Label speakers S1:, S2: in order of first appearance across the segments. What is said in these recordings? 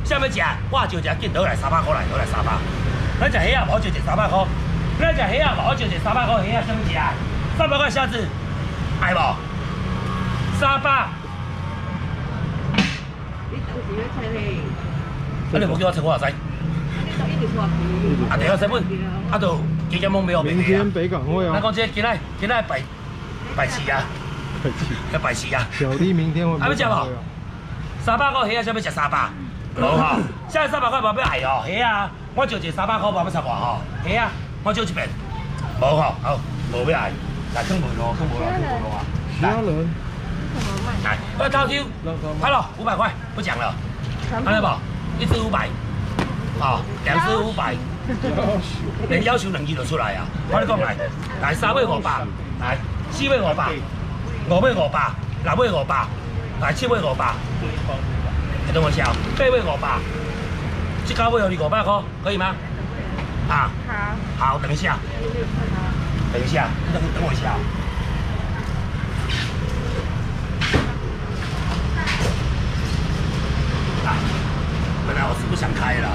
S1: 啥物食？我就食紧倒来300块来，倒来300。咱食虾啊，无就食300块。咱食虾啊，无就食300块，虾啊啥物食？300块虾子，爱无？300。
S2: 你当时要切嘞？
S1: 啊，你无叫我切我也知。
S2: 一直拖皮。
S1: 啊，对啊，成本，啊，就加减蒙没有
S3: 明天北港会啊。
S1: 咱讲这今仔拜市啊，要拜市啊。
S3: 小弟明天会。
S1: 还要吃无？300块虾啊，啥要食300？无吼，现在300块无要爱哦，虾啊，我就一300块无要插我吼，虾啊，我少一遍，无吼，好，无要爱，来更无咯，更无咯，更无咯啊！
S3: 虾仁。
S1: 来，我套酒，好了，500块，不讲了，看到不？一支500，哦，2支500，连要求2支就出来啊！我跟你讲来，3尾500，来4尾500，5尾500，6尾500，来7尾500。你等我笑，8尾500，这9尾有你500块，可以吗？啊，好，等一下，等一下，等我一下。来，本来我是不想开的。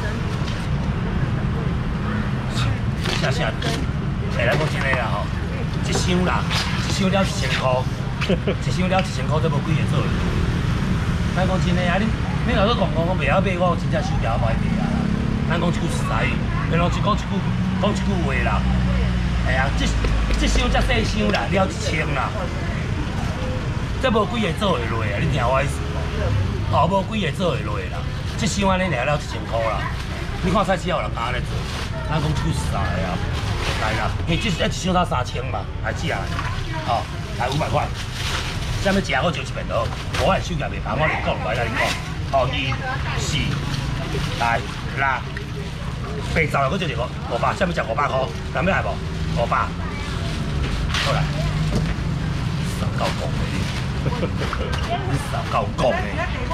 S1: 下，来咱讲真个啦吼，一箱啦，一箱了1000块，一箱了1000块，都无几个做。咱讲真个啊，你若说讲袂晓买，我真正手条歹卖啊。咱讲一句实在语，变讲一句话啦。哎呀，这箱才细箱啦，了1000啦，这无几个做会落啊？你听我意思无？哦，无几个做会落啦。这箱安尼了1000块啦。你看菜市有人敢安尼做？咱讲一句实在的啊，来啦，因为这一箱才3000嘛，来寄下来，好，来500块。啥物食我就一遍倒，我的手艺袂歹，我连讲来甲你讲，好2、4，来6、8、10，我就一个500，啥物食500块，人要来无？500，好来，少够讲的你少够讲的。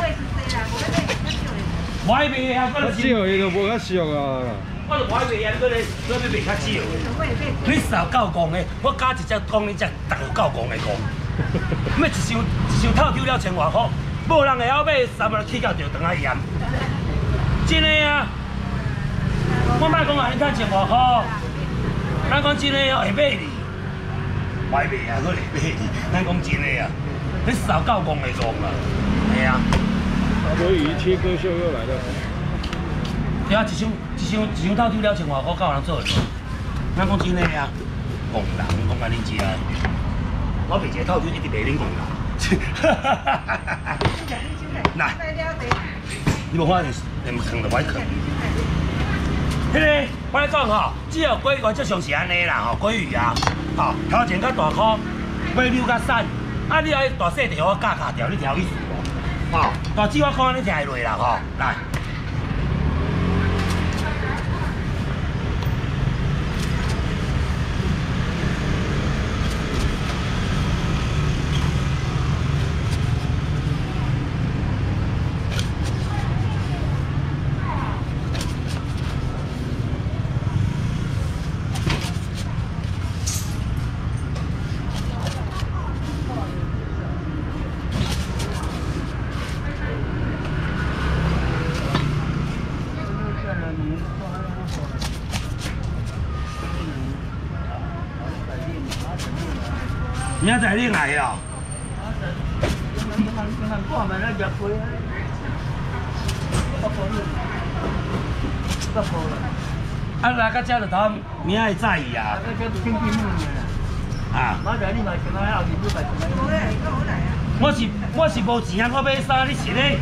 S1: 我迄边啊，我
S3: 少伊就无较俗啊。
S1: 我就我迄边啊，你要卖较少的。你少够讲的，我加一只讲，你才逐个够讲的讲。咩一箱套丢了1000外块，无人会晓买，3个起价就当啊盐。真的啊，我莫讲啊，你赚1000外块，咱讲真的哦，会买哩，歹卖啊，佫会买哩。咱讲真的啊，你少够讲的讲啊，系啊。
S3: 大尾鱼切割秀又来了。
S1: 对啊，一箱套丢了1000外块，够人做的。咱讲真的啊，讲人讲安尼食。我卖一个套酒一直卖恁讲啦，来，你无看连坑都歹坑。迄个我咧讲吼，只要鲑鱼最上是安尼啦吼，鲑鱼啊，吼头前较大颗，尾溜较散，啊你爱大细条我夹卡条，你听有意思无？吼，大只我看你听会落啦吼，来。明仔载你来哦。啊，来到遮就头明仔会在意啊。啊。我是无钱啊，我买衫，你是咧？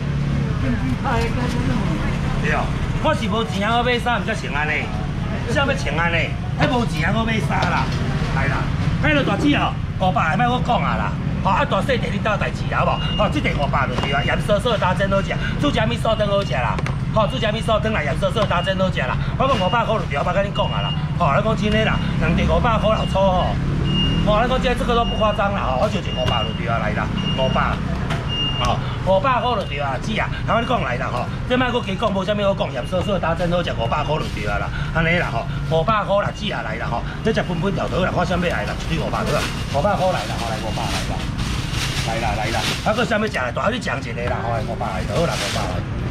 S1: 对哦，我是无钱啊，我买衫，毋才穿安尼。啥要穿安尼？迄无钱啊，我买衫啦，来啦。迄个大姊哦，500个莫我讲啊啦。吼啊，大细地你倒代志啦，好无？吼，这地500就对啊，盐酥酥搭真好食，煮食米酥汤好食啦。吼，煮食米酥汤啦，盐酥酥搭真好食啦。我讲500块就对，我甲你讲啊啦。吼，咱讲真诶啦，人地500块老粗吼。吼，咱讲这个都不夸张啦，吼，我就100就对啊，来啦，500。哦，500块就对啊，姊啊，头你讲来啦吼，这摆佫加讲，无啥物好讲，盐酥酥搭真好食，500块就对啊啦，安尼啦吼，500块啦，姊啊来啦吼，这只分分条条啦，看啥物来啦，一堆500块，500块来啦，吼来500来啦，来啦，啊佫啥物食来，大你讲一个啦，吼来500来，好啦500来。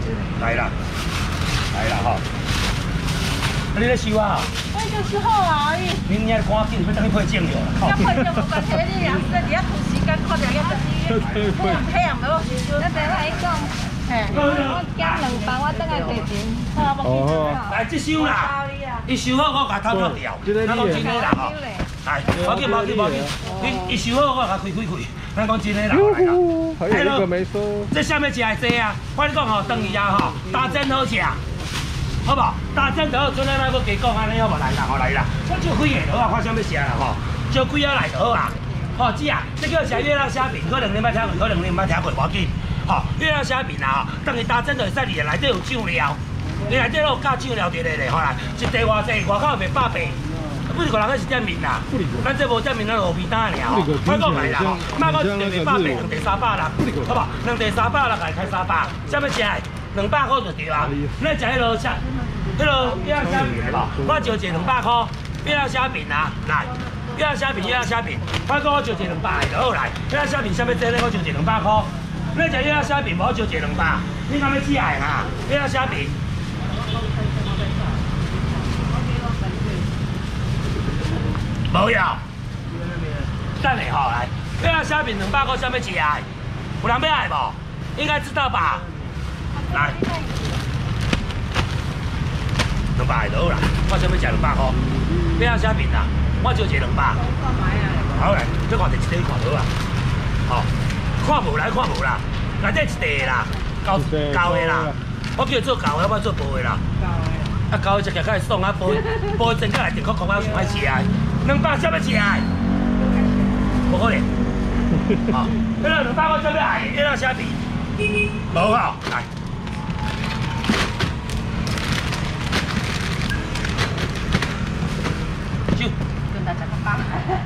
S1: 来啦，来啦吼。你咧收啊？
S2: 我已经收好啊，
S1: 你今日赶紧要等去配种了啦。
S2: 要配就无关系，你若是伫遐拖时间，看着要等你。太阳没有时间。
S4: 咱等下讲，我减2包，我等下提钱。
S3: 哦，
S1: 来，这收啦。伊收好，我甲偷偷掉。咱讲真诶啦吼。来，无紧无紧无紧，伊收好，我甲开。咱讲真诶啦，来啦。
S3: 还有一个没收。
S1: 这下面食的济啊，我跟你讲吼，等伊啊吼，打针好食，好不好？打针就好，阵咱那个加讲安尼好无？来啦，好来啦，我少几个就好啊，看啥物食啦吼，少几啊来就好啊。吼，姐啊，这叫食月亮虾饼，可能你捌听过，可能你毋捌听过，无要紧。吼，月亮虾饼啊吼，等伊打针就会使你内底有酱料，你内底有加酱料伫咧吼来，一地偌济，外口卖100八。不是个人个是店面啦，咱这无店面，咱路边摊尔吼。我讲来啦吼，莫讲一地100八，两地360，好不好？两地360来开300，啥物食？200块就对啊。你食迄落虾，迄落月亮虾饼无？我就一200块，月亮虾饼啊，来，月亮虾饼，我讲我就一200个就好来。月亮虾饼啥物做咧？我就一200块。你食月亮虾饼无？我就一200。你敢要吃啊？月亮虾饼。无要，等下吼来，月亮虾饼200块，啥物食啊？有人要爱无？应该知道吧？来，200就好啦。我啥物食200块？月亮虾饼啊，我就一200。好来，再看第一块看好啊。吼，看无来看无啦，内底一地啦，高的啦。我叫做高的，我做薄的啦。啊，高的食起较会爽啊，薄的真正内底空空啊，上歹食啊。200啥物食啊？无可能。吼，迄个200块啥物爱？迄个虾饼，无吼，来。就。
S2: 跟大家讲吧。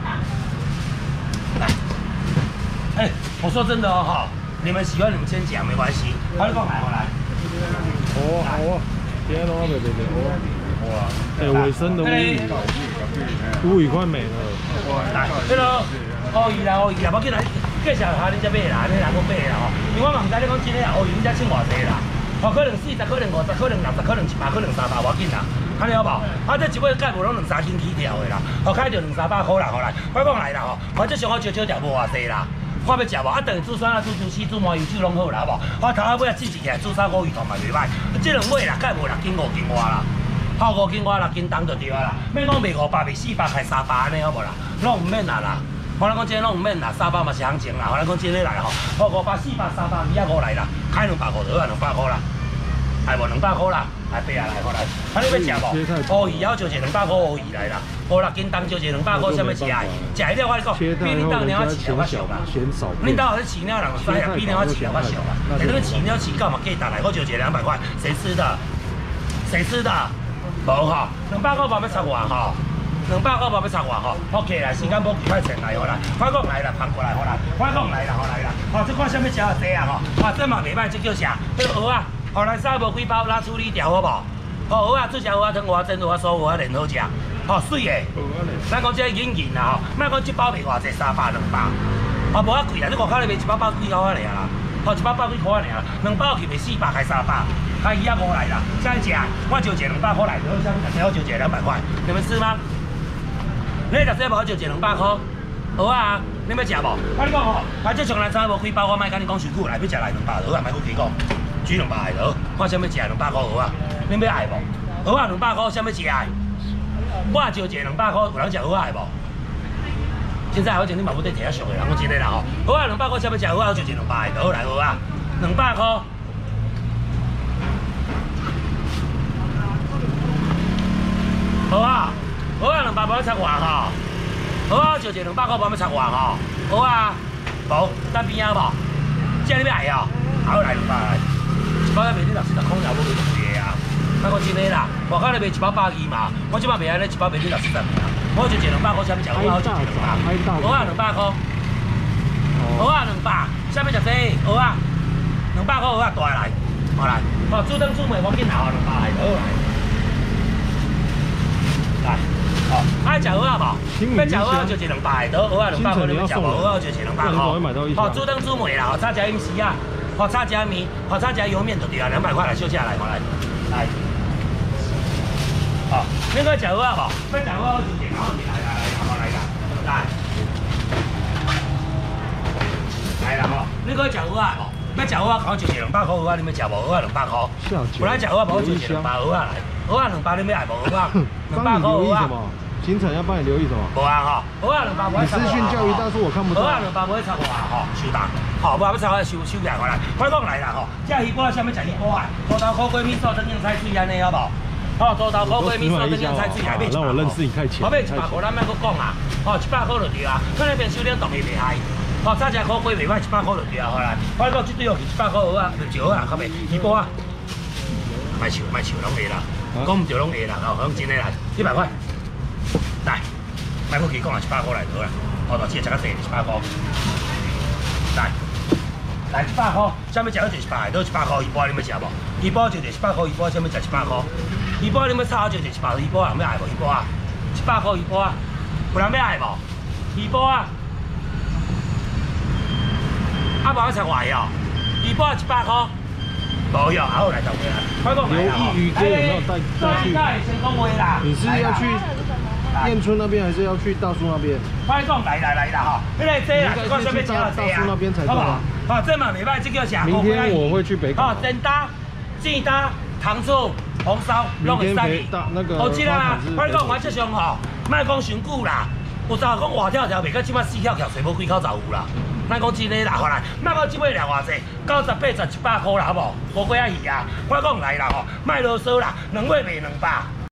S1: 来。哎，我说真的哦，哈，你们喜欢你们先讲没关系。快点来，我来。
S3: 哦，好啊，今天拢袂袂好。哇，哎，卫生的乌鱼快没了。
S1: 来，迄个乌鱼啦，无紧来，介绍下你才买啦，你人讲买啦吼。因为我嘛唔知你讲真诶啦，乌鱼你才称偌济啦？哦，可能40，可能50，可能60，可能100，可能300，无紧啦。安尼好无？啊，这一尾价无拢2、3斤起跳的啦，哦，开着2、300块啦，好来，我讲来啦吼，我这上好少条无偌济啦。看要食无？啊，等于煮酸啊、煮猪翅、煮麻油酒拢好啦，好无？我头仔尾啊煮起来，煮3个鱼团嘛袂歹。这两尾啦，介无6斤5斤外啦，好5斤外6斤重就对啊啦。免讲卖500、卖400，开300安尼好无啦？拢唔免啦啦。我讲真拢唔免啦，300嘛是行情啦。我讲真诶来吼，好500、400、300、205来啦，开200块就好啊，200块啦。系无200块啦，来8啊来，好来。啊，你要食无？乌鱼要就一200块乌鱼来啦，5、6斤重就一200块，啥物食啊？食一了我讲，比恁当年我饲了较俗啦。恁当下咧饲了人知啊，比恁我饲了较俗啦。但这个饲了饲到嘛价值来，我就一200块，谁吃的？谁吃的？无吼，200块无要插外吼，200块无要插外吼。OK 来，时间无快前来好来，我讲来啦，旁过来好来，我讲来啦，好来啦。吼，这看啥物食啊？这啊吼，啊这嘛袂歹，这叫啥？这个蚵啊。后来三无几包，拉处理掉好无？好蚵仔做成蚵仔汤、蚵仔蒸、蚵仔酥、蚵仔莲好食，好水的。咱讲这个银银啦吼，莫讲一包卖偌济，300、200，啊无遐贵啦，你外口咧卖1包包几块尔啦，好1包包几块尔，2包去卖400开300，开250来啦。现在食，我就200块来，然后像我就200块，你们吃吗？你食这无就200块，蚵仔啊，你要食无？我你讲吼，啊这上来差无几包，我莫甲你讲伤久来，要食来200，蚵仔莫去讲。煮200个就好，看啥物食200块蚵仔，恁要爱无？蚵仔200块，啥物食爱？我就一200块，有人食蚵仔爱无？现在好像你嘛要得摕遐俗的，人讲真诶啦吼，蚵仔200块，啥物食蚵仔就一200个就好来蚵仔，200块。蚵仔200无要插外吼，蚵仔就一200块，无要插外吼，蚵仔无，等边仔无？这你要爱哦？好来200来。1包要卖你60、70块，也无卖贵个啊！莫讲真诶啦，外口咧卖1包120嘛，我即摆卖安尼1包卖你60、70尔，我就一200块，啥物食？我就一200，蚵仔200块，蚵仔200，啥物食这？蚵仔200块，蚵仔大来，好来，好煮汤煮糜，我紧拿200来，好来，来，好，爱食蚵仔无？要食蚵仔就一200个，蚵仔200块你要食无？蚵仔就一200块，好煮汤煮糜啦，早食饮食啊。 好炒加面，好炒加油面就对啊，200块来小姐来，来，来。好，恁个食好啊无？要食好就点，然后你来，来啦，来啦吼，恁个食好啊无？要食好啊，我就200块蚵仔，你们食无蚵仔200块？不然食好啊，无就200蚵仔来，蚵仔200，你们爱无蚵仔？200块蚵仔。
S3: 行程要帮你留意什么？
S1: 无啊吼，蚵仔200不会超过。
S3: 你私讯教育大叔我看不到。
S1: 蚵仔200不会超过啊吼，收档。好，无要超过收起来，我来。我讲来啦吼，这鱼脯啥物食鱼脯啊？土豆苦瓜米线蒸芫菜水安尼好无？哦，土豆苦瓜米线蒸芫菜水还袂100。
S3: 让我认识你太浅。
S1: 后尾100块咱莫搁讲啊，哦100块就对啊。咱那边收点冻伊袂害。哦，炒只苦瓜袂歹，100块就对啊，好来。我讲绝对哦，100块蚵仔，就蚵仔较袂。鱼脯啊，莫笑，拢会啦。讲唔对拢会啦，哦，讲真诶啦，100块。来，莫搁去讲啊，100块来得啦。哦，就只食较济，100块。来100块，啥物食就100，都100块鱼脯，你要食无？鱼脯就100块，鱼脯啥物食100块？鱼脯你要炒就100，鱼脯人要爱无？鱼脯啊，100块鱼脯啊，有人要爱无？鱼脯啊，啊无要炒外哦，鱼脯100块，无有，好来就回来。快讲来啦！
S3: 留意鱼哥有没有带去？
S1: 先讲话啦。
S3: 你是要去燕春那边，还是要去大树那边？
S1: 快讲来啦吼！迄个这啊，我啥物食啊？
S3: 大树那边才对啊。
S1: 好，这嘛袂歹，这叫啥？
S3: 明天我会去北港。
S1: 哦，蒸搭、煎搭、糖醋、红烧，拢会使去。好知啦，我讲我即上吼，莫讲伤久啦。有早讲活跳跳，袂到即摆4跳跳，找无几口就有啦。咱讲真诶啦，好来，莫讲即摆量偌济，90、80、100块啦，好无？无几啊鱼啊！我讲来啦吼，莫啰嗦啦，2尾卖200。